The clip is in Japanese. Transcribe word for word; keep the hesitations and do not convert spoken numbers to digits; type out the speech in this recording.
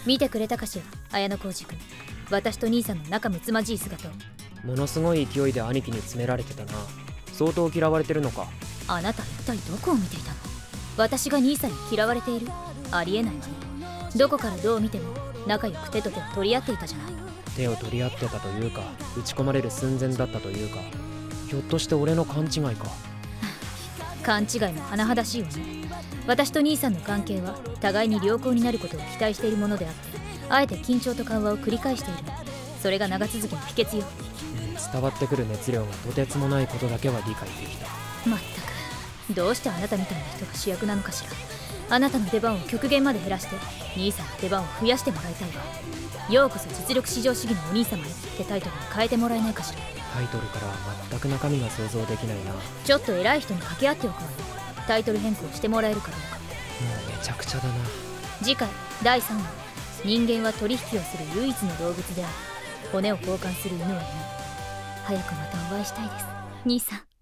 見てくれたかしら、綾小路君。私と兄さんの仲睦まじい姿を。 ものすごい勢いで兄貴に詰められてたな。相当嫌われてるのか。 あなた一体どこを見ていたの？私が兄さんに嫌われている？ありえないわね。どこからどう見ても仲良く手と手を取り合っていたじゃない。 手を取り合ってたというか、打ち込まれる寸前だったというか、ひょっとして俺の勘違いか。 勘違いも甚だしいわね。私と兄さんの関係は互いに良好になることを期待しているものであって、あえて緊張と緩和を繰り返している。それが長続きの秘訣よ。 伝わってくる熱量がとてつもないことだけは理解できた。 まったく、どうしてあなたみたいな人が主役なのかしら。あなたの出番を極限まで減らして兄さんの出番を増やしてもらいたいわ。ようこそ実力至上主義のお兄様へってタイトルに変えてもらえないかしら。 タイトルからは全く中身が想像できないな。 ちょっと偉い人に掛け合っておくわよ。タイトル変更してもらえるかどうか。 もうめちゃくちゃだな。 次回だいさんわ、人間は取引をする唯一の動物である。骨を交換する犬は犬。早くまたお会いしたいです兄さん。